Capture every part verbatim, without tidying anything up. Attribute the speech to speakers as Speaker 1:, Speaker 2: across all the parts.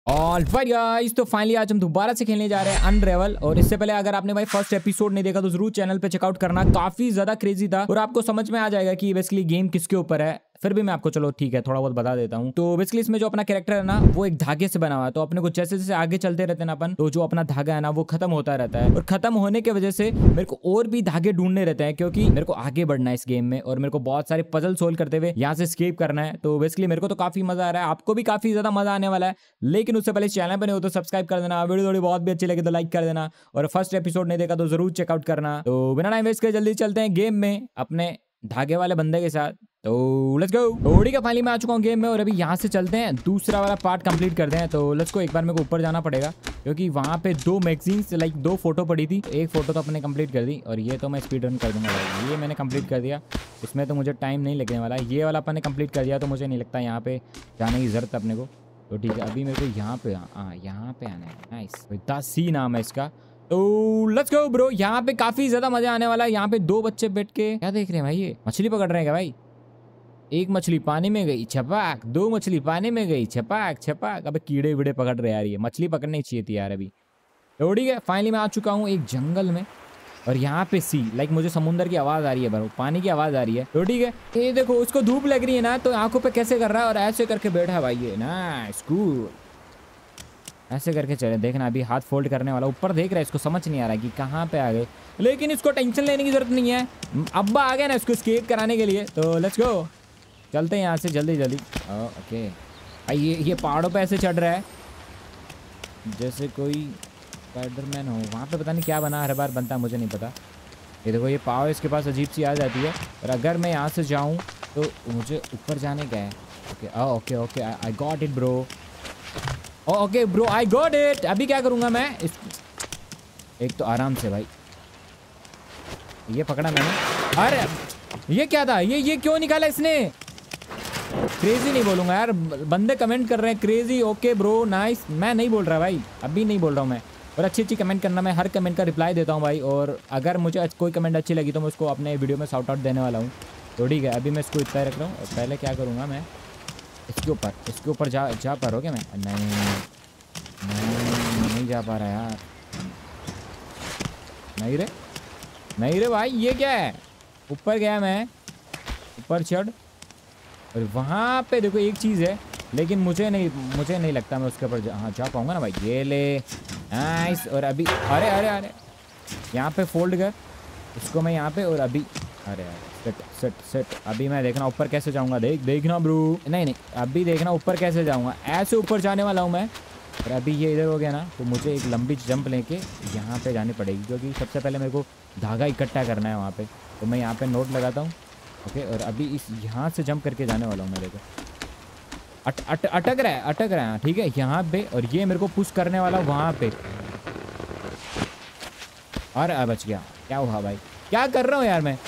Speaker 1: Alright guys, तो finally आज हम दोबारा से खेलने जा रहे हैं अनरेवल। और इससे पहले अगर आपने भाई फर्स्ट एपिसोड नहीं देखा तो जरूर चैनल पे चेकआउट करना। काफी ज्यादा क्रेजी था और आपको समझ में आ जाएगा कि बेसिकली गेम किसके ऊपर है। फिर भी मैं आपको चलो ठीक है थोड़ा बहुत बता देता हूँ। तो बेसिकली इसमें जो अपना कैरेक्टर है ना वो एक धागे से बना हुआ है। तो अपने को जैसे जैसे आगे चलते रहते हैं ना अपन, तो जो अपना धागा है ना वो खत्म होता रहता है। और खत्म होने की वजह से मेरे को और भी धागे ढूंढने रहते हैं, क्योंकि मेरे को आगे बढ़ना है इस गेम में और मेरे को बहुत सारे पजल सोल्व करते हुए यहाँ से एस्केप करना है। तो बेसिकली मेरे को तो काफी मजा आ रहा है, आपको भी काफी ज्यादा मजा आने वाला है। लेकिन उससे पहले चैनल पर नहीं हो तो सब्सक्राइब कर देना, वीडियो थोड़ी बहुत भी अच्छी लगी तो लाइक कर देना, और फर्स्ट एपिसोड नहीं देखा तो जरूर चेकआउट करना। तो बिना टाइम वेस्ट करे जल्दी चलते हैं गेम में अपने धागे वाले बंदे के साथ। तो लेट्स गो। थोड़ी का फाइनली मैं आ चुका हूँ गेम में और अभी यहाँ से चलते हैं दूसरा वाला पार्ट कंप्लीट करते हैं। तो लेट्स गो। एक बार मेरे को ऊपर जाना पड़ेगा क्योंकि वहाँ पे दो मैगजीन्स लाइक दो फोटो पड़ी थी। एक फोटो तो अपने कंप्लीट कर दी और ये तो मैं स्पीड रन कर दूंगा। ये मैंने कंप्लीट कर दिया, इसमें तो मुझे टाइम नहीं लगने वाला। ये वाला अपन ने कंप्लीट कर दिया तो मुझे नहीं लगता यहाँ पे जाने की जरूरत अपने को। तो ठीक है, अभी मेरे को यहाँ पे हाँ यहाँ पे आना है। नाइस, द सी नाम है इसका। तो लेट्स गो ब्रो। यहाँ पे काफी ज्यादा मजा आने वाला है। यहाँ पे दो बच्चे बैठ के क्या देख रहे हैं भाई? ये मछली पकड़ रहे हैं क्या भाई? एक मछली पानी में गई छपाक, दो मछली पानी में गई छपाक छपाक। अबे कीड़े वीड़े पकड़ रहे यार, ये मछली पकड़नी चाहिए थी यार अभी। तो ठीक है, फाइनली मैं आ चुका हूँ एक जंगल में और यहाँ पे सी लाइक मुझे समुंदर की आवाज आ रही है ब्रो, पानी की आवाज आ रही है। तो ठीक है, ये देखो उसको धूप लग रही है ना तो आंखों पे कैसे कर रहा है और ऐसे करके बैठा है भाई ये। नाइस कूल, ऐसे करके चले। देखना अभी हाथ फोल्ड करने वाला, ऊपर देख रहा है, इसको समझ नहीं आ रहा कि कहाँ पे आ गए। लेकिन इसको टेंशन लेने की जरूरत नहीं है, अब्बा आ गया ना इसको एस्केप कराने के लिए। तो लेट्स गो, चलते हैं यहाँ से जल्दी जल्दी। ओके, ये ये पहाड़ों पे ऐसे चढ़ रहा है जैसे कोई स्पाइडरमैन हो। वहाँ पे पता नहीं क्या बना, हर बार बनता है मुझे नहीं पता। ये देखो ये पाव इसके पास अजीब सी आ जाती है। और अगर मैं यहाँ से जाऊँ तो मुझे ऊपर जाने का है। Okay okay okay, I got it bro. Okay bro, I got it. अभी क्या करूँगा मैं इस... एक तो आराम से भाई, ये पकड़ा मैंने। अरे ये क्या था? ये ये क्यों निकाला इसने? क्रेजी नहीं बोलूँगा यार, बंदे कमेंट कर रहे हैं क्रेजी। ओके ब्रो नाइस, मैं नहीं बोल रहा भाई, अभी नहीं बोल रहा हूँ मैं। और अच्छी अच्छी कमेंट करना, मैं हर कमेंट का रिप्लाई देता हूँ भाई। और अगर मुझे कोई कमेंट अच्छी लगी तो मैं उसको अपने वीडियो में शाउट आउट देने वाला हूँ। तो ठीक है, अभी मैं इसको इतना रख रहा हूँ। पहले क्या करूँगा मैं, इसके ऊपर इसके ऊपर जा जा पा रहा हूँ क्या मैं? नहीं नहीं नहीं जा पा रहा यार। नहीं रे नहीं रे भाई, ये क्या है? ऊपर गया मैं, ऊपर चढ़, और वहाँ पे देखो एक चीज़ है, लेकिन मुझे नहीं मुझे नहीं लगता मैं उसके ऊपर जा, हाँ जा पाऊँगा ना भाई। ये ले नाइस। और अभी अरे अरे अरे यहाँ पे फोल्ड कर इसको मैं यहाँ पे, और अभी अरे अरे सेट सेट सेट। अभी मैं देखना ऊपर कैसे जाऊँगा, देख देखना ब्रो। नहीं नहीं अभी देखना ऊपर कैसे जाऊँगा, ऐसे ऊपर जाने वाला हूँ मैं। और अभी ये इधर हो गया ना तो मुझे एक लंबी जंप लेके यहाँ पे जानी पड़ेगी, क्योंकि सबसे पहले मेरे को धागा इकट्ठा करना है वहाँ पे। तो मैं यहाँ पे नोट लगाता हूँ। ओके, और अभी इस यहाँ से जंप करके जाने वाला हूँ। मेरे को अट अट अटक रहा है अटक रहा है ठीक है यहाँ पे, और ये मेरे को पुश करने वाला वहाँ पे। अरे बच गया। क्या हुआ भाई, क्या कर रहा हूँ यार मैं?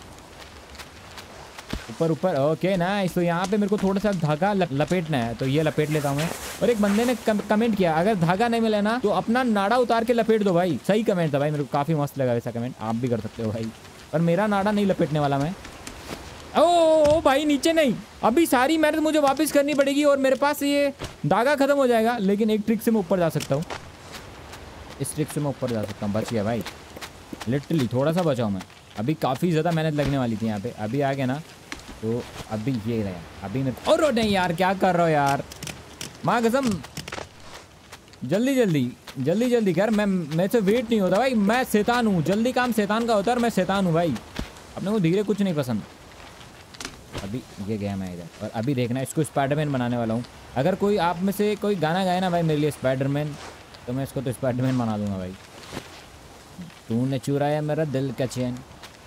Speaker 1: ऊपर ऊपर ओके नाइस। तो यहाँ पे मेरे को थोड़ा सा धागा लपेटना है, तो ये लपेट लेता हूँ मैं। और एक बंदे ने कम, कमेंट किया अगर धागा नहीं मिले ना तो अपना नाड़ा उतार के लपेट दो भाई। सही कमेंट था भाई, मेरे को काफ़ी मस्त लगा वैसा कमेंट। आप भी कर सकते हो भाई, पर मेरा नाड़ा नहीं लपेटने वाला मैं। ओ, ओ भाई नीचे नहीं, अभी सारी मेहनत मुझे वापस करनी पड़ेगी और मेरे पास ये धागा खत्म हो जाएगा। लेकिन एक ट्रिक से मैं ऊपर जा सकता हूँ, इस ट्रिक से मैं ऊपर जा सकता हूँ। बच गया भाई, लिटरली थोड़ा सा बचाऊँ मैं। अभी काफ़ी ज़्यादा मेहनत लगने वाली थी यहाँ पे। अभी आ गया ना तो अभी ये रहा। अभी मैं और नहीं यार, क्या कर रहा हो यार? माँ कसम, जल्दी जल्दी जल्दी जल्दी कर। मैं मेरे से वेट नहीं होता भाई, मैं शैतान हूँ। जल्दी काम शैतान का होता है और मैं शैतान हूँ भाई। अपने को धीरे कुछ नहीं पसंद। अभी ये गया मैं इधर, और अभी देखना इसको स्पाइडरमैन बनाने वाला हूँ। अगर कोई आप में से कोई गाना गाए ना भाई मेरे लिए स्पाइडरमैन, तो मैं इसको तो स्पाइडरमैन बना दूंगा भाई। तूने चुराया मेरा दिल का चैन।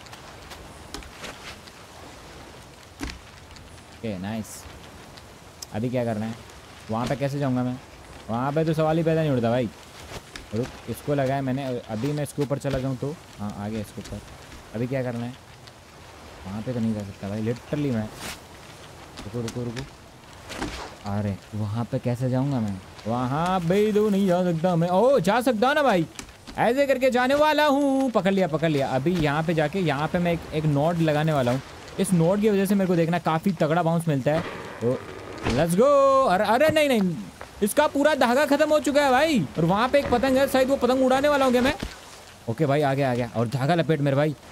Speaker 1: Okay nice. अभी क्या करना है? वहाँ पे कैसे जाऊँगा मैं? वहाँ पे तो सवाल ही पैदा नहीं उठता भाई। रुक, इसको लगाया मैंने, अभी मैं इसके ऊपर चला जाऊँ तो हाँ आ गया इसके ऊपर। अभी क्या करना है? वहाँ पे तो नहीं जा सकता भाई लिटरली मैं। रुको रुको रुको, अरे वहाँ पे कैसे जाऊँगा मैं? वहाँ पे तो नहीं जा सकता मैं। ओ जा सकता ना भाई, ऐसे करके जाने वाला हूँ। पकड़ लिया पकड़ लिया। अभी यहाँ पे जाके यहाँ पे मैं एक, एक नोट लगाने वाला हूँ। इस नोट की वजह से मेरे को देखना काफ़ी तगड़ा बाउंस मिलता है। तो लेट्स गो। अरे अरे नहीं नहीं इसका पूरा धागा खत्म हो चुका है भाई। और वहां पे एक पतंग है, शायद वो पतंग उड़ाने वाला हूँ क्या मैं। ओके भाई आ गया आ गया। और धागा लपेट मेरे भाई।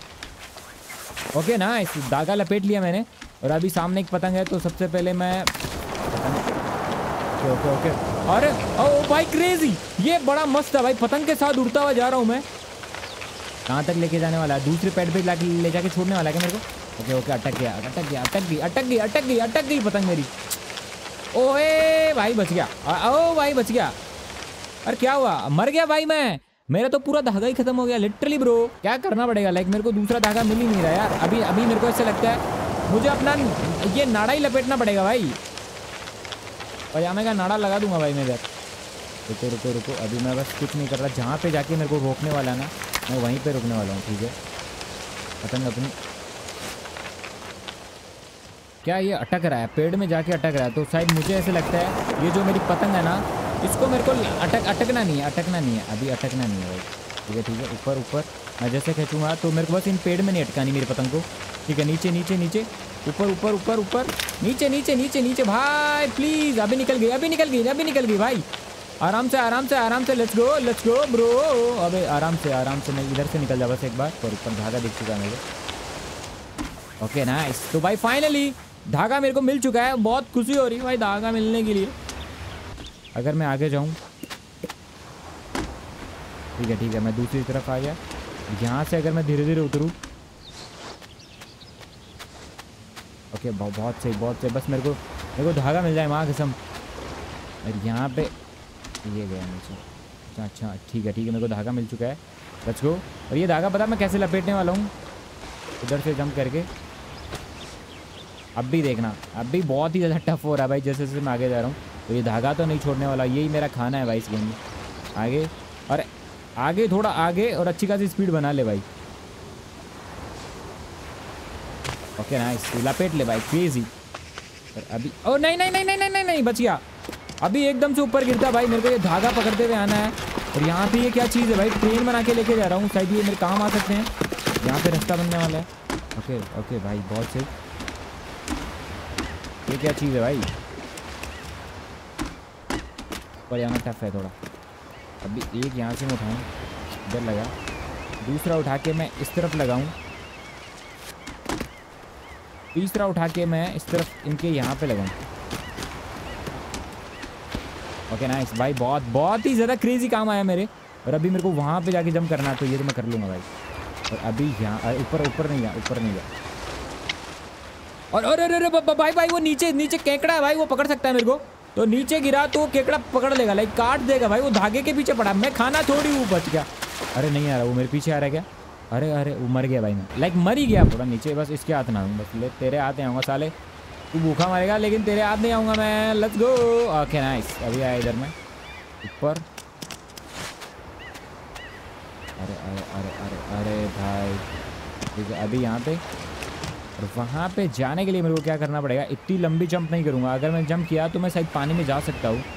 Speaker 1: ओके ना, इस धागा लपेट लिया मैंने। और अभी सामने एक पतंग है, तो सबसे पहले मैं ओके ओके ओके। अरे ओ भाई क्रेजी, ये बड़ा मस्त है भाई। पतंग के साथ उड़ता हुआ जा रहा हूँ मैं। कहाँ तक लेके जाने वाला है? दूसरे पेड़ पे लाके ले जाके छोड़ने वाला है क्या मेरे को? ओके ओके, अटक गया अटक गया अटक गई अटक गई अटक गई अटक गई पतंग मेरी। ओए भाई बच गया। ओ भाई बच गया। अरे क्या हुआ, मर गया भाई मैं। मेरा तो पूरा धागा ही खत्म हो गया लिटरली ब्रो। क्या करना पड़ेगा, लाइक मेरे को दूसरा धागा मिल ही नहीं रहा यार। अभी अभी मेरे को ऐसा लगता है मुझे अपना ये नाड़ा ही लपेटना पड़ेगा भाई। पजामे का नाड़ा लगा दूंगा भाई मैं इधर। रुको रुको रुको, अभी मैं बस कुछ नहीं कर रहा। जहाँ पे जाके मेरे को रोकने वाला है ना, मैं वहीं पे रुकने वाला हूँ। ठीक है, पतंग अपनी क्या ये अटक रहा है, पेड़ में जाके अटक रहा है। तो शायद मुझे ऐसे लगता है ये जो मेरी पतंग है ना, इसको मेरे को अटक अटकना नहीं है अटकना नहीं है अभी अटकना नहीं है भाई। ठीक है ठीक है, ऊपर ऊपर मैं जैसे खींचूंगा तो मेरे को बस इन पेड़ में नहीं अटकानी मेरी पतंग को। ठीक है, नीचे नीचे नीचे, ऊपर ऊपर ऊपर ऊपर, नीचे नीचे नीचे नीचे भाई प्लीज। अभी निकल गई अभी निकल गई अभी निकल गई भाई। आराम से आराम से आराम से, let's go let's go bro. अबे आराम से आराम से, मैं इधर से निकल जा बस एक बार। और ऊपर धागा दिख चुका है मेरे। Okay nice. तो भाई फाइनली धागा मेरे को मिल चुका है। बहुत खुशी हो रही है भाई धागा मिलने के लिए। अगर मैं आगे जाऊं, ठीक है ठीक है, मैं दूसरी तरफ आ गया। यहाँ से अगर मैं धीरे धीरे उतरूँ, ओके बहुत बहुत सही बहुत सही। बस मेरे को मेरे को धागा मिल जाए माँ कसम। और यहाँ पे ये गया नीचे। अच्छा अच्छा ठीक है ठीक है, मेरे को धागा मिल चुका है। Let's go. और ये धागा पता मैं कैसे लपेटने वाला हूँ, उधर से जंप करके। अब भी देखना, अब भी बहुत ही ज़्यादा टफ हो रहा है भाई जैसे जैसे मैं आगे जा रहा हूँ। तो ये धागा तो नहीं छोड़ने वाला, यही मेरा खाना है भाई इस गेम में। आगे और आगे, थोड़ा आगे, और अच्छी खासी स्पीड बना ले भाई। ओके नाइस, लपेट ले भाई क्रेजी। और अभी ओ नहीं नहीं नहीं नहीं नहीं नहीं नहीं बच गया। अभी एकदम से ऊपर गिरता भाई, मेरे को ये धागा पकड़ते हुए आना है। और यहाँ पे ये क्या चीज़ है भाई, ट्रेन बना के लेके जा रहा हूँ, शायद ये मेरे काम आ सकते हैं। यहाँ पे रास्ता बनने वाला है। ओके ओके भाई बहुत सही। ये क्या चीज़ है भाई, ऊपर जाना टफ है थोड़ा। अभी एक यहाँ से मैं उठाऊँ, इधर लगा, दूसरा उठा के मैं इस तरफ लगाऊँ, तीसरा उठा के मैं इस तरफ इनके यहाँ पे लगाऊँ। ओके नाइस भाई, बहुत बहुत ही ज़्यादा क्रेजी काम आया मेरे। और अभी मेरे को वहाँ पे जाके जंप करना है, तो ये तो मैं कर लूँगा भाई। और अभी यहाँ ऊपर ऊपर नहीं गया ऊपर नहीं गया। और अरे अरे भाई भाई वो नीचे नीचे केकड़ा है भाई, वो पकड़ सकता है मेरे को। तो नीचे गिरा तो केकड़ा पकड़ लेगा, लाइक काट देगा भाई। वो धागे के पीछे पड़ा, मैं खाना थोड़ी हूँ, बच गया। अरे नहीं आ रहा, वो मेरे पीछे आ रहा है क्या? अरे अरे वो मर गया भाई, मैं लाइक मर ही गया थोड़ा नीचे। बस इसके हाथ ना आऊँ, बस ले तेरे हाथ आऊँगा साले। तू भूखा मरेगा लेकिन तेरे हाथ नहीं आऊँगा मैं। Let's go. ओके नाइस, अभी आया इधर मैं ऊपर। अरे अरे अरे अरे अरे भाई ठीक है, अभी यहाँ पे और वहाँ पे जाने के लिए मेरे को क्या करना पड़ेगा? इतनी लंबी जंप नहीं करूँगा। अगर मैं जंप किया तो मैं शायद पानी में जा सकता हूँ।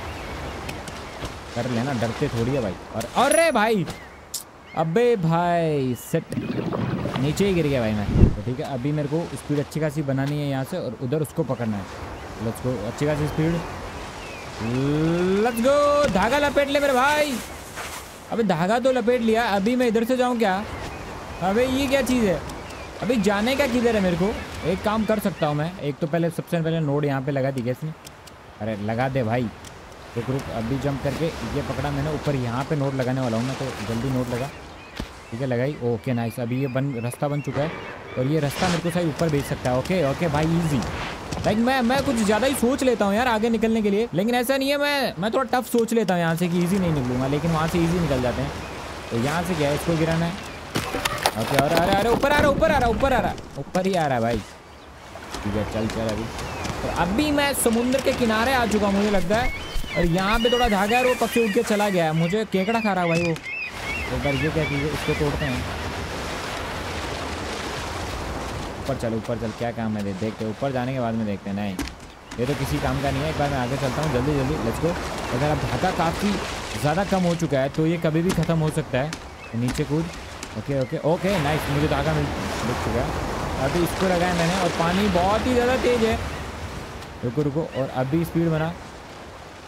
Speaker 1: कर लेना, डरते थोड़ी है भाई। और अरे भाई अबे भाई सेट, नीचे ही गिर गया भाई मैं। तो ठीक है, अभी मेरे को स्पीड अच्छी खासी बनानी है यहाँ से, और उधर उसको पकड़ना है। लेट्स गो, अच्छी खासी स्पीड, लेट्स गो। धागा लपेट ले मेरे भाई। अबे धागा तो लपेट लिया, अभी मैं इधर से जाऊँ क्या? अबे ये क्या चीज़ है? अभी जाने का किधर है मेरे को? एक काम कर सकता हूँ मैं, एक तो पहले सबसे पहले नोड यहाँ पे लगा दी गैस ने। अरे लगा दे भाई, रुक रुक, अभी जंप करके ये पकड़ा मैंने। ऊपर यहाँ पे नोड लगाने वाला हूँ मैं, तो जल्दी नोड लगा। ठीक है लगाई। ओके नाइस, अभी ये बन रास्ता बन चुका है, और ये रास्ता मेरे को सही ऊपर भेज सकता है। ओके ओके भाई ईजी। लाइक मैं मैं कुछ ज़्यादा ही सोच लेता हूँ यार आगे निकलने के लिए, लेकिन ऐसा नहीं है। मैं मैं थोड़ा टफ सोच लेता हूँ यहाँ से कि ईजी नहीं निकलूँगा, लेकिन वहाँ से ईजी निकल जाते हैं। तो यहाँ से क्या है, इसको गिराना है। ओके, अरे अरे अरे ऊपर आ रहा ऊपर आ रहा ऊपर आ रहा ऊपर ही आ रहा है भाई। ठीक है चल चल अभी। तो अभी मैं समुद्र के किनारे आ चुका मुझे लगता है, और यहाँ पे थोड़ा धागा है, वो पक्षी उड़ के चला गया है। मुझे केकड़ा खा रहा है भाई वो। एक बार ये क्या चीज़ है, इसको तोड़ते हैं। ऊपर चल ऊपर चल, क्या काम है दे देखते हैं, ऊपर जाने के बाद में देखते हैं। नहीं ये तो किसी काम का नहीं है। एक बार मैं आगे चलता हूँ जल्दी जल्दी, लेट्स गो। अगर अब धागा काफ़ी ज़्यादा कम हो चुका है तो ये कभी भी ख़त्म हो सकता है। तो नीचे कूद। ओके ओके ओके नाइस, मुझे धागा मिल मिल चुका है। अभी इसको लगाया मैंने, और पानी बहुत ही ज़्यादा तेज़ है। रुको रुको, और अभी स्पीड बना।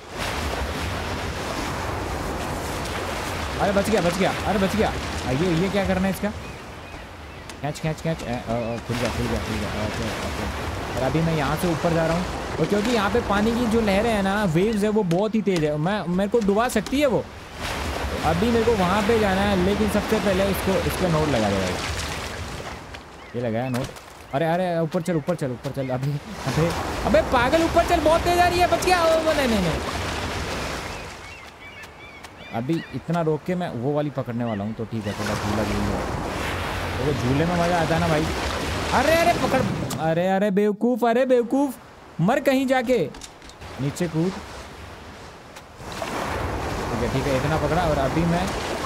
Speaker 1: अरे बच गया बच गया, अरे बच गया। ये ये क्या करना है इसका, कैच कैच कैच, खुल गया खुल गया खुल गया। ओके ओके, और अभी मैं यहाँ से ऊपर जा रहा हूँ, और क्योंकि यहाँ पे पानी की जो लहरें हैं ना, वेव्स है, वो बहुत ही तेज़ है, मैं मेरे को डुबा सकती है वो। अभी मेरे को वहाँ पे जाना है, लेकिन सबसे पहले इसको इसका नोट लगा देगा। ये लगाया नोट। अरे अरे ऊपर चल ऊपर चल ऊपर चल। अभी अबे अबे पागल, ऊपर चल, बहुत तेज आ रही है। बच गया। ओ नहीं नहीं नहीं, अभी इतना रोक के मैं वो वाली पकड़ने वाला हूँ, तो ठीक है। थोड़ा झूला झूला, तो झूले में मज़ा आता है ना भाई। अरे अरे पकड़, अरे अरे बेवकूफ़, अरे बेवकूफ़, मर कहीं जाके, नीचे कूद। ठीक है ठीक है, इतना पकड़ा। और अभी मैं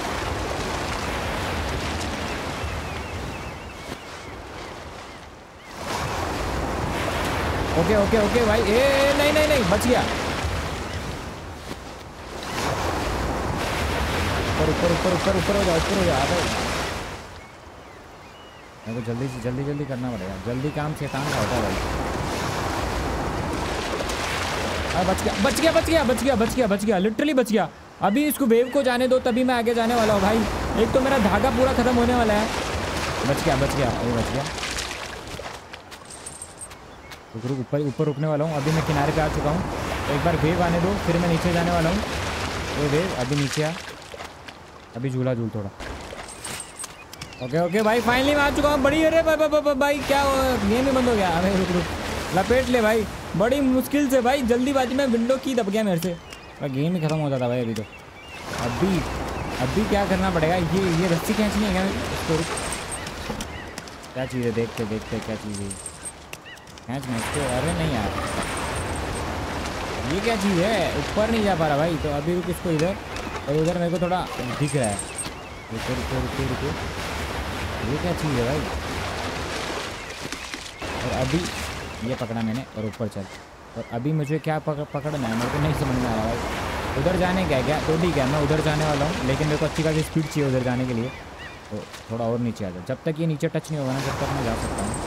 Speaker 1: ओके ओके ओके भाई, ए नहीं नहीं नहीं, बच गया। ऊपर ऊपर ऊपर ऊपर ऊपर हो जाओ, ऊपर हो जाओ। मेरे को जल्दी से जल्दी जल्दी करना पड़ेगा, जल्दी काम शैतान का होता है भाई। अरे बच गया बच गया बच गया बच गया बच गया बच गया, लिटरली बच गया। अभी इसको वेव को जाने दो, तभी मैं आगे जाने वाला हूँ भाई। एक तो मेरा धागा पूरा खत्म होने वाला है। बच गया बच गया, अरे बच गया। रुक रुक, ऊपर ऊपर रुकने वाला हूँ। अभी मैं किनारे पे आ चुका हूँ, तो एक बार वेव आने दो, फिर मैं नीचे जाने वाला हूँ। ये वेव अभी नीचे आ, अभी झूला झूल थोड़ा। ओके ओके भाई, फाइनली मैं आ चुका हूँ। बड़ी, अरे भाई क्या गेम ही बंद हो गया। अरे रुक रुक, लपेट ले भाई, बड़ी मुश्किल से भाई, जल्दीबाजी में विंडो की दब गया मेरे से, और गेम ही खत्म हो जाता भाई अभी तो। अभी अभी क्या करना पड़ेगा, ये ये रस्सी खींचनी है क्या इसको? क्या चीज़ है, देखते देखते क्या चीज़ है, खींच खींच के। अरे नहीं यार, ये क्या चीज़ है, ऊपर नहीं जा पा रहा भाई। तो अभी रुक इसको इधर, और उधर मेरे को थोड़ा दिख रहा है। रुको रुको रुको रुको, ये क्या चीज़ है भाई। और अभी ये पकड़ा मैंने, और ऊपर चल। और अभी मुझे क्या पकड़ पकड़ना है, मेरे को नहीं समझ में आ रहा भाई। उधर जाने क्या है क्या? तो ठीक है, मैं उधर जाने वाला हूँ, लेकिन मेरे को अच्छी खासी स्पीड चाहिए उधर जाने के लिए। तो थोड़ा और नीचे आ जाओ, जब तक ये नीचे टच नहीं होगा ना, जब तक मैं जा सकता हूँ।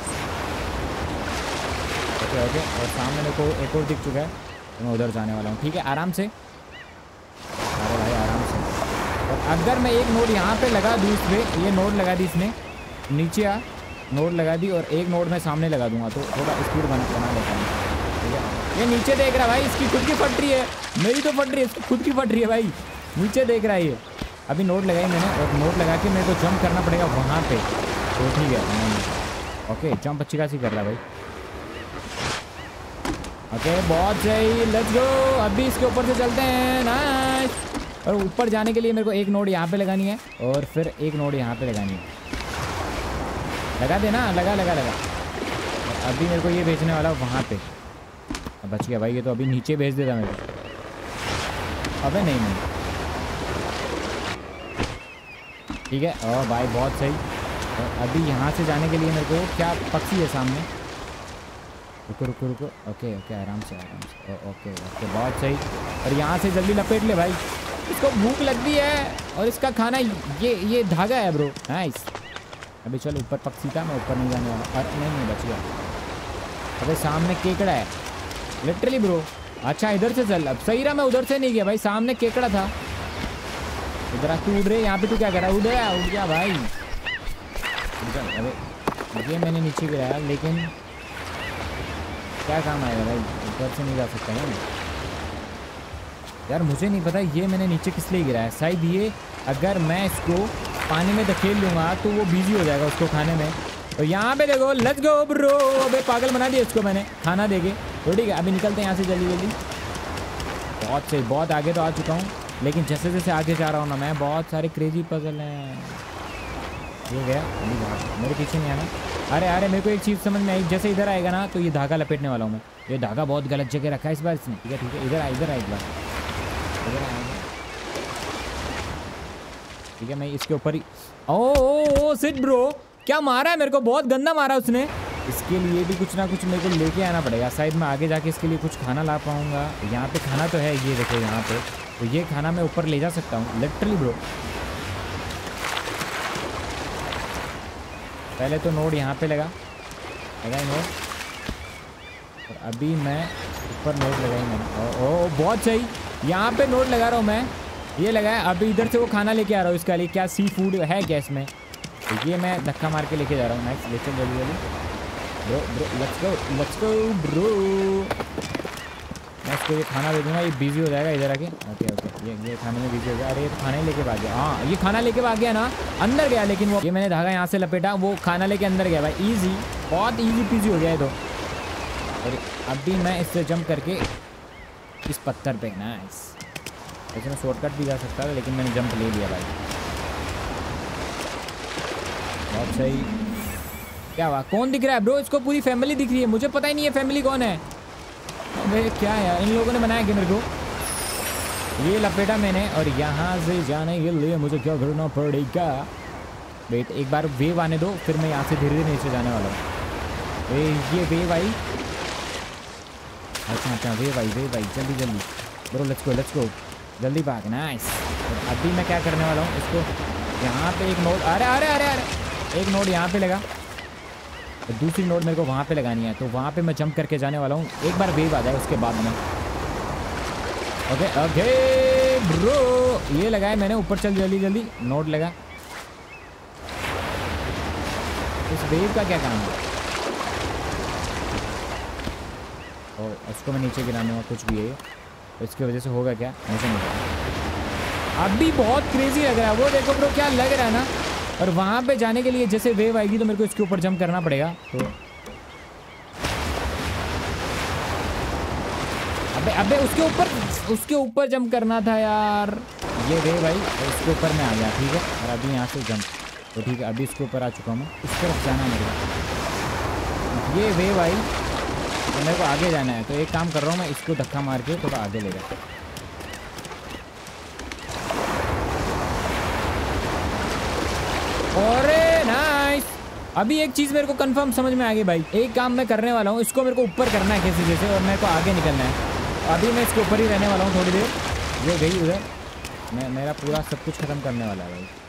Speaker 1: ओके ओके, और सामने मेरे को एक और दिख चुका है, तो मैं उधर जाने वाला हूँ। ठीक है, आराम से, अरे भाई आराम से। और अगर मैं एक नोट यहाँ पे लगा दूँ, इस पर ये नोट लगा दी इसने, नीचे आ, नोट लगा दी, और एक नोट मैं सामने लगा दूंगा, तो थोड़ा स्पीड बना बना लेता हूँ। ठीक है, ये नीचे देख रहा है भाई, इसकी खुद की फट रही है, मेरी तो फट रही है, इसकी खुद की फट रही है भाई। नीचे देख रहा है ये। अभी नोट लगाई मैंने, और नोट लगा के मेरे को जंप करना पड़ेगा वहाँ पे। तो ठीक है, नहीं ओके, जंप अच्छी खासी कर रहा है भाई। ओके बहुत सही, लेट्स गो। अभी इसके ऊपर से चलते हैं, नाइस। और ऊपर जाने के लिए मेरे को एक नोट यहाँ पे लगानी है, और फिर एक नोट यहाँ पे लगानी है। लगा देना, लगा लगा लगा। अभी मेरे को ये भेजने वाला वहाँ पे। अब बच गया भाई, ये तो अभी नीचे भेज देता मेरे को। अबे नहीं नहीं, ठीक है। और भाई बहुत सही। और अभी यहाँ से जाने के लिए मेरे को क्या पक्षी है सामने, रुको रुको रुको, ओके ओके, आराम से आराम से, ओ, ओके ओके बहुत सही। और यहाँ से जल्दी लपेट ले भाई, इसको भूख लगती है, और इसका खाना ये ये धागा है ब्रो, नाइस। अभी चल ऊपर, पक्षी था, मैं ऊपर नहीं जाने वाला। अरे नहीं नहीं, बच गया। अबे सामने केकड़ा है, लिटरली ब्रो। अच्छा इधर से चल, अब सही रहा, मैं उधर से नहीं गया भाई, सामने केकड़ा था। इधर तू उड़ रहे, यहाँ पे तू क्या कर रहा है? उड़ गया उड़ गया भाई, अबे ये मैंने नीचे गिराया, लेकिन क्या काम आएगा भाई, ऊपर से नहीं जा सकता है यार। मुझे नहीं पता ये मैंने नीचे किस लिए गिराया। शायद ये अगर मैं इसको पानी में धकेल लूँगा तो वो बिजी हो जाएगा उसको खाने में। और यहाँ पे देखो, लेट्स गो ब्रो। अबे पागल बना दिया इसको मैंने खाना देके। तो ठीक है, अभी निकलते हैं यहाँ से जल्दी जल्दी। बहुत सही, बहुत आगे तो आ चुका हूँ, लेकिन जैसे जैसे आगे जा रहा हूँ ना मैं, बहुत सारे क्रेजी पजल हैं। ये गया, अभी भाग, मेरे पीछे नहीं आना। अरे अरे मेरे को एक चीज़ समझ में आई, जैसे इधर आएगा ना तो ये धागा लपेटने वाला हूँ मैं। ये धागा बहुत गलत जगह रखा है इस बार इसने। ठीक है ठीक है, इधर आ इधर आ एक बार, इधर आएगा। ठीक है, मैं इसके ऊपर ही, ओ ओ ओ सिट ब्रो, क्या मारा है मेरे को, बहुत गंदा मारा उसने। इसके लिए भी कुछ ना कुछ मेरे को लेके आना पड़ेगा। शायद मैं आगे जाके इसके लिए कुछ खाना ला पाऊंगा। यहाँ पे खाना तो है, ये देखो यहाँ पे, तो ये खाना मैं ऊपर ले जा सकता हूँ लिटरली ब्रो। पहले तो नोड यहाँ पे लगा लगाई नोड, और अभी मैं ऊपर नोड लगाई मैंने। ओ, ओ बहुत सही, यहाँ पे नोड लगा रहा हूँ मैं। ये लगा है। अभी इधर से वो खाना लेके आ रहा हूँ इसका लिए। क्या सी फूड है क्या इसमें? तो ये मैं धक्का मार के लेके जा रहा हूँ। नेक्स्ट ले चल जल्दी जल्दी bro bro let's go let's go bro. मैं इसको ये खाना दे दूँगा, ये बिजी हो जाएगा इधर आके। ओके ओके ये ये खाने में बिजी हो गया। अरे ये तो खाना ही लेके भाग गया। हाँ ये खाना लेके भाग गया ना, अंदर गया। लेकिन वो ये मैंने धागा यहाँ से लपेटा, वो खाना लेके अंदर गया भाई। ईजी, बहुत ईजी पीजी हो गया है तो। और अभी मैं इससे जंप करके इस पत्थर पे, नाइस। वैसे मैं शॉर्टकट भी जा सकता था लेकिन मैंने जंप ले लिया भाई। बहुत सही। क्या हुआ? कौन दिख रहा है ब्रो? इसको पूरी फैमिली दिख रही है। मुझे पता ही नहीं है फैमिली कौन है। अबे क्या यार, इन लोगों ने बनाया क्या मेरे को? ये लपेटा मैंने और यहाँ से जाने के लिए मुझे क्या करना पड़ेगा? वेट, एक बार वेव आने दो, फिर मैं यहाँ से धीरे धीरे नीचे जाने वाला हूँ। ये वेव आई। अच्छा अच्छा वेव आई वेव आई जल्दी जल्दी bro let's go let's go जल्दी भाग। नाइस। और अभी मैं क्या करने वाला हूँ, इसको यहाँ पे एक नोड, अरे अरे अरे अरे एक नोड यहाँ पे लगा, तो दूसरी नोड मेरे को वहाँ पे लगानी है। तो वहाँ पे मैं जंप करके जाने वाला हूँ। एक बार वेव आ जाए उसके बाद में। ओके ओके ब्रो, ये लगाया मैंने। ऊपर चल जल्दी जल्दी, नोड लगा। इस वेव का क्या काम है? और उसको मैं नीचे गिराने वाला कुछ भी है, इसकी वजह से होगा क्या मुझे नहीं पता। अभी बहुत क्रेजी लग रहा है वो, देखो ब्रो क्या लग रहा है ना। और वहाँ पे जाने के लिए जैसे वेव आएगी तो मेरे को इसके ऊपर जंप करना पड़ेगा। तो अबे अबे उसके ऊपर उसके ऊपर जंप करना था यार। ये वेव आई और उसके ऊपर मैं आ गया, ठीक है। और अभी यहाँ से जंप, तो ठीक है अभी इसके ऊपर आ चुका हूँ मैं। इस तरफ जाना है मेरे को। ये वेव आई तो मेरे को आगे जाना है। तो एक काम कर रहा हूँ मैं, इसको धक्का मार के थोड़ा आगे ले जाता। अरे नाइस। अभी एक चीज़ मेरे को कंफर्म समझ में आ गई भाई। एक काम मैं करने वाला हूँ, इसको मेरे को ऊपर करना है कैसे जैसे, और मेरे को आगे निकलना है। अभी मैं इसके ऊपर ही रहने वाला हूँ थोड़ी देर। ये गई उधर, मैं मेरा पूरा सब कुछ खत्म करने वाला है भाई।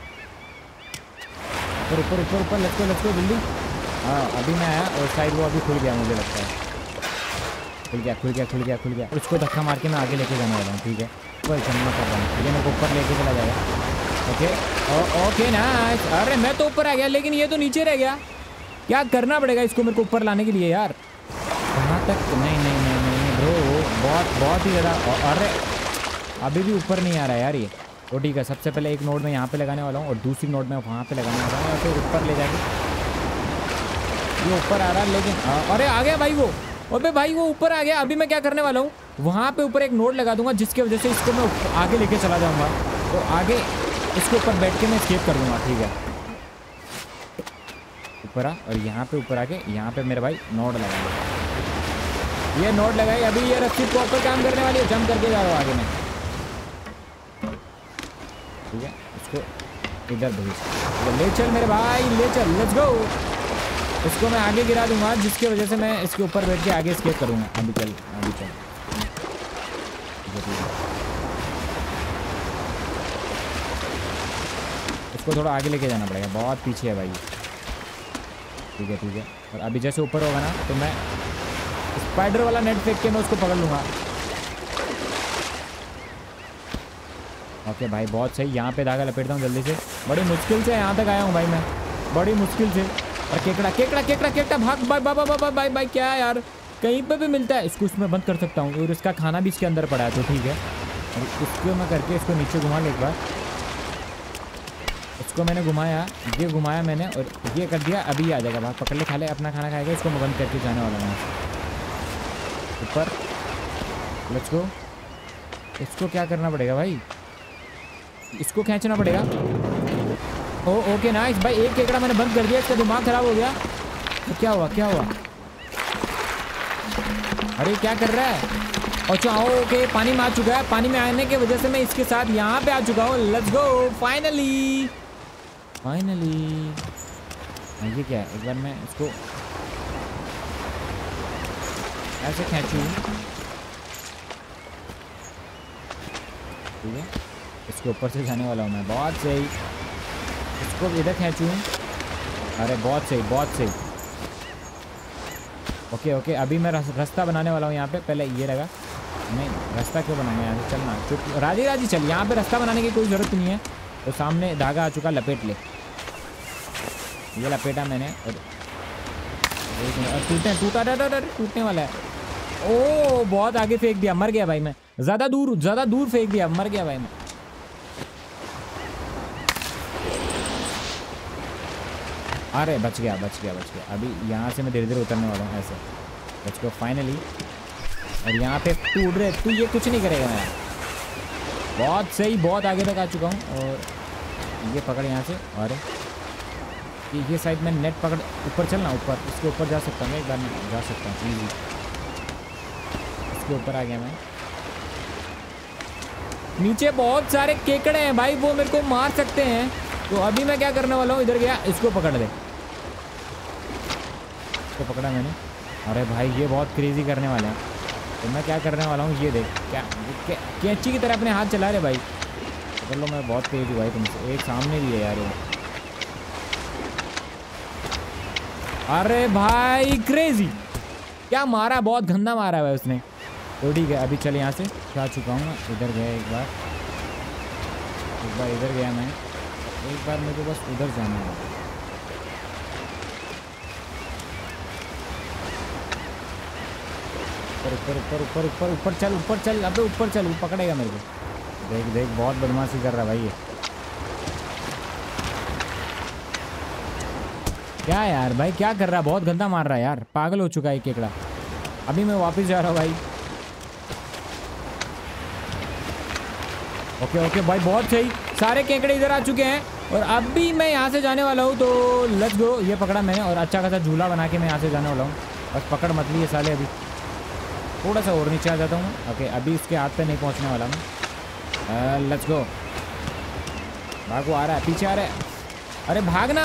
Speaker 1: ऊपर ऊपर ऊपर ऊपर लेट्स गो लेट्स गो जल्दी। हाँ अभी मैं आया और शायद वो अभी खुल गया, मुझे लगता है खुल गया खुल गया खुल गया खुल गया। और उसको धक्का मार के मैं आगे लेके जाने वाला हूँ, ठीक है। कोई चलना कर रहा हूँ, ये मेरे को ऊपर लेके चला जाएगा। Okay oh, okay nice. अरे मैं तो ऊपर आ गया लेकिन ये तो नीचे रह गया। क्या करना पड़ेगा इसको मेरे को ऊपर लाने के लिए यार? कहाँ तक? नहीं नहीं नहीं नहीं ब्रो, बहुत बहुत ही ज़्यादा। अरे अभी भी ऊपर नहीं आ रहा है यार ये। तो ठीक है, सबसे पहले एक नोड में यहाँ पे लगाने वाला हूँ और दूसरी नोड में वहाँ पे लगाने वाला हूँ और फिर ऊपर ले जाके ये ऊपर आ रहा है। लेकिन अरे आ गया भाई वो। अबे भाई वो ऊपर आ गया। अभी मैं क्या करने वाला हूँ, वहाँ पे ऊपर एक नोड लगा दूंगा जिसकी वजह से इसको मैं आगे लेके चला जाऊँगा। तो आगे इसके ऊपर बैठ के मैं स्केप कर दूंगा, ठीक है। ऊपर आ और यहाँ पे ऊपर आके यहाँ पे मेरे भाई नोड लगाए। ये नोड लगाई, अभी ये रस्सी प्रॉपर काम करने वाली है। जंप करके जा रहा हूँ आगे में, ठीक है। इसको इधर भेज, ले चल मेरे भाई ले चल, लेट्स गो। इसको मैं आगे गिरा दूंगा जिसकी वजह से मैं इसके ऊपर बैठ के आगे स्केप करूँगा। अभी चल अभी चल, इसको थोड़ा आगे लेके जाना पड़ेगा, बहुत पीछे है भाई। ठीक है ठीक है। और अभी जैसे ऊपर होगा ना तो मैं स्पाइडर वाला नेट फेंक के मैं उसको पकड़ लूँगा। ओके भाई बहुत सही। यहाँ पे धागा लपेटता हूँ जल्दी से। बड़ी मुश्किल से यहाँ तक आया हूँ भाई मैं, बड़ी मुश्किल से। और केकड़ा केकड़ा केकड़ा केकड़ा भाग भाई बाबा बाबा भाई भाई क्या यार, कहीं पे भी मिलता है। इसको इसमें बंद कर सकता हूँ और इसका खाना भी इसके अंदर पड़ा है, तो ठीक है। और इसको मैं करके इसको नीचे घुमा ले एक बार। इसको मैंने घुमाया, ये घुमाया मैंने और ये कर दिया। अभी आ जाएगा भाग, पकड़ ले, खा ले, अपना खाना खाएगा। इसको मैं बंद करके जाने वाला हूँ ऊपर। Let's go. इसको क्या करना पड़ेगा भाई, इसको खींचना पड़ेगा। ओ ओके नाइस भाई। एक केकड़ा मैंने बंद कर दिया, इसका दिमाग खराब हो गया। तो क्या हुआ क्या हुआ? अरे क्या कर रहा है? अच्छा ओके, पानी में आ चुका है। पानी में आने की वजह से मैं इसके साथ यहाँ पे आ चुका हूँ। Let's go finally finally. ये क्या है? एक बार मैं इसको ऐसे खींचूँ, ठीक है। इसके ऊपर से जाने वाला हूँ मैं, बहुत सही। इसको इधर खींचूँ, अरे बहुत सही बहुत सही। ओके ओके, अभी मैं रास्ता बनाने वाला हूँ यहाँ पे। पहले ये लगा, नहीं रास्ता क्यों बनाएंगे यहाँ से, चलना चुप राजी राजी चल, यहाँ पे रास्ता बनाने की कोई ज़रूरत नहीं है। तो सामने धागा आ चुका, लपेट ले, ये लपेटा मैंने और टूटे टूटा टूटने वाला है। ओ बहुत आगे फेंक दिया, मर गया भाई मैं, ज़्यादा दूर ज़्यादा दूर फेंक दिया, मर गया भाई मैं। अरे बच गया बच गया बच गया। अभी यहाँ से मैं धीरे धीरे उतरने वाला हूँ ऐसे, बच गया फाइनली। और यहाँ पे तू उड़ रहे, तू ये कुछ नहीं करेगा मैं, बहुत सही, बहुत आगे तक आ चुका हूँ। और ये पकड़ यहाँ से, और ये ये साइड में नेट पकड़, ऊपर चलना, ऊपर इसके ऊपर जा सकता हूँ, एक बार मैं जा सकता हूँ इजी, इसके ऊपर आ गया मैं। नीचे बहुत सारे केकड़े हैं भाई, वो मेरे को मार सकते हैं। तो अभी मैं क्या करने वाला हूँ, इधर गया, इसको पकड़ ले, इसको पकड़ा मैंने। अरे भाई ये बहुत क्रेजी करने वाले हैं। तो मैं क्या करने वाला हूँ, ये देख, क्या कैंची की तरह अपने हाथ चला रहे भाई, पकड़ लो, मैं बहुत तेज हूँ भाई तुमसे। एक सामने भी है यार वो, अरे भाई क्रेजी, क्या मारा, बहुत गंदा मारा है भाई उसने। तो ठीक है, अभी चल यहाँ से जा चुका हूँ मैं, इधर गया एक बार, एक बार इधर गया मैं, एक बार मेरे को बस उधर जाना है। ऊपर ऊपर ऊपर ऊपर ऊपर ऊपर चल, ऊपर चल, अबे ऊपर चल, वो पकड़ेगा मेरे को। देख देख बहुत बदमाशी कर रहा है भाई ये, क्या यार भाई क्या कर रहा है, बहुत गंदा मार रहा है यार, पागल हो चुका है केकड़ा। अभी मैं वापस जा रहा हूँ भाई। ओके ओके भाई बहुत सही, सारे केकड़े इधर आ चुके हैं और अभी मैं यहाँ से जाने वाला हूँ। तो लेट्स गो, ये पकड़ा मैंने और अच्छा खासा झूला बना के मैं यहाँ से जाने वाला हूँ। बस पकड़ मत लिए साले, अभी थोड़ा सा और नीचे आ जाता हूँ। ओके अभी इसके हाथ पे नहीं पहुँचने वाला मैं। लेट्स गो, भागो, आ रहा है, पीछे आ रहा है, अरे भागना।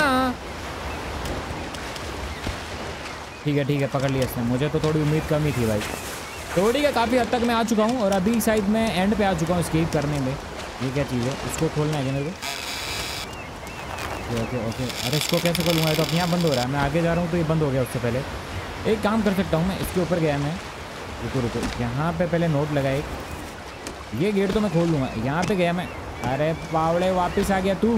Speaker 1: ठीक है ठीक है, पकड़ लिया इसने, मुझे तो थोड़ी उम्मीद कम ही थी भाई। तो ठीक है, काफ़ी हद तक मैं आ चुका हूँ और अभी साइड में एंड पे आ चुका हूँ स्केप करने में। ये क्या चीज़ है, इसको खोलना है मेरे को। ओके ओके, अरे इसको कैसे खोलूँगा, तो अपने यहाँ बंद हो रहा है। मैं आगे जा रहा हूँ तो ये बंद हो गया। उससे पहले एक काम कर सकता हूँ मैं, इसके ऊपर गया मैं, रुको रुको, यहाँ पे पहले नोट लगा एक, ये गेट तो मैं खोल लूँगा। यहाँ पे गया मैं, अरे पावड़े वापस आ गया तू।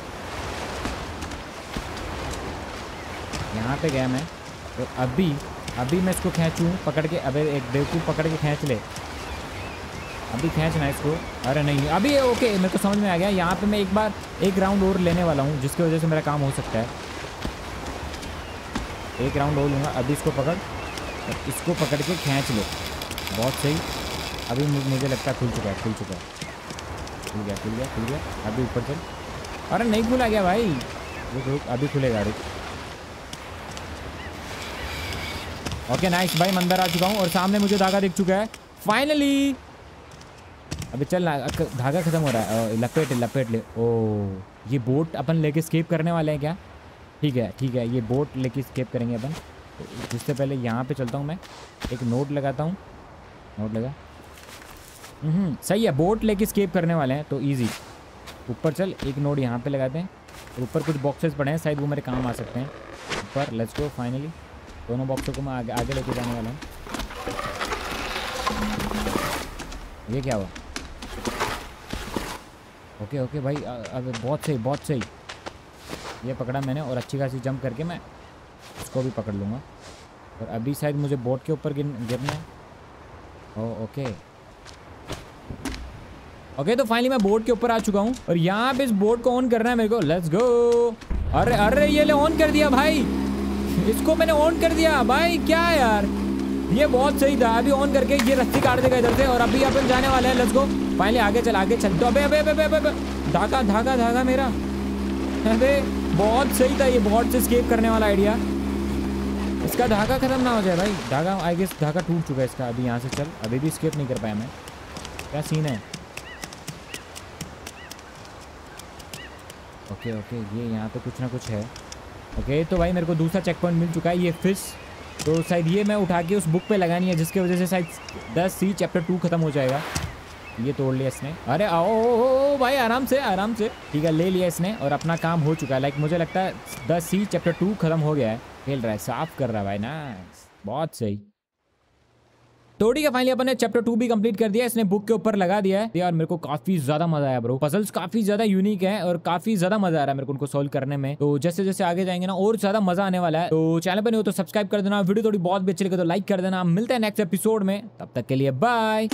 Speaker 1: यहाँ पे गया मैं, तो अभी अभी मैं इसको खींचूँ पकड़ के, अबे एक बेवकूफ़ पकड़ के खींच ले, अभी खींचना इसको। अरे नहीं अभी, ओके मेरे को समझ में आ गया। यहाँ पे मैं एक बार एक राउंड और लेने वाला हूँ, जिसकी वजह से मेरा काम हो सकता है। एक राउंड और लूँगा, अभी इसको पकड़, इसको पकड़ के खींच ले, बहुत सही। अभी मुझे लगता है खुल चुका है, खुल चुका है, खुल गया खुल गया खुल गया। अभी ऊपर चल, अरे नहीं खुला गया भाई, रुक रुक, अभी खुलेगा, रुक। ओके नाइस भाई, मैं अंदर आ चुका हूँ और सामने मुझे धागा दिख चुका है फाइनली। अभी चल, धागा खत्म हो रहा है, लपेट लपेट ले। ओ ये बोट अपन लेके स्केप करने वाले हैं क्या? ठीक है ठीक है, ये बोट लेके स्केप करेंगे अपन। तो जिससे पहले यहाँ पे चलता हूँ मैं, एक नोट लगाता हूँ, नोट लगा, हम्म सही है, बोट लेके स्केप करने वाले हैं तो इजी। ऊपर चल, एक नोट यहाँ पे लगाते हैं, ऊपर कुछ बॉक्सेस पड़े हैं, शायद वो मेरे काम आ सकते हैं। ऊपर लेट्स गो, फाइनली दोनों बॉक्सों को मैं आगे आगे लेके जाने वाला हूँ। ये क्या हुआ? ओके ओके भाई, अब बहुत सही बहुत सही, ये पकड़ा मैंने और अच्छी खासी जंप करके मैं इसको भी पकड़ लूँगा। और अभी शायद मुझे बोट के ऊपर गिर गिरना है। ओ ओके ओके, तो फाइनली मैं बोट के ऊपर आ चुका हूँ और यहाँ पे इस बोट को ऑन करना है मेरे को। Let's go. अरे अरे ये ले ऑन कर दिया भाई, इसको मैंने ऑन कर दिया भाई, क्या यार ये बहुत सही था। अभी ऑन करके ये रस्सी काट देगा इधर से और अभी अपन जाने वाले हैं। लेट्स गो, फाइनली आगे चल आगे चल। तो अबे अबे अबे अबे धागा धागा धागा मेरा, अबे बहुत सही था ये बोट से स्केप करने वाला आइडिया। इसका धागा खत्म ना हो जाए भाई, धागा आई गेस धागा टूट चुका है इसका। अभी यहाँ से चल, अभी भी स्केप नहीं कर पाया मैं, क्या सीन है। ओके ओके, ये यहाँ पे कुछ ना कुछ है। ओके तो भाई मेरे को दूसरा चेक पॉइंट मिल चुका है, ये फिश। तो शायद ये मैं उठा के उस बुक पे लगानी है, जिसकी वजह से शायद दस सी चैप्टर टू खत्म हो जाएगा। ये तोड़ लिया इसने, अरे आओ ओ, ओ, भाई आराम से आराम से, ठीक है ले लिया इसने और अपना काम हो चुका है। लाइक मुझे लगता है दस सी चैप्टर टू खत्म हो गया है। खेल रहा है, साफ कर रहा है भाई, नाइस, बहुत सही। तो ठीक है, फाइनली अपन ने चैप्टर टू भी कंप्लीट कर दिया, इसने बुक के ऊपर लगा दिया है यार। मेरे को काफी ज्यादा मजा आया ब्रो, पजल्स काफी ज्यादा यूनिक है और काफी ज्यादा मजा आ रहा है मेरे को उनको सोल्व करने में। तो जैसे जैसे आगे जाएंगे ना और ज्यादा मजा आने वाला है। तो चैनल पर नहीं हो तो सब्सक्राइब कर देना, वीडियो थोड़ी बहुत भी अच्छी लगे तो लाइक कर देना। मिलते हैं नेक्स्ट एपिसोड में, तब तक के लिए बाय।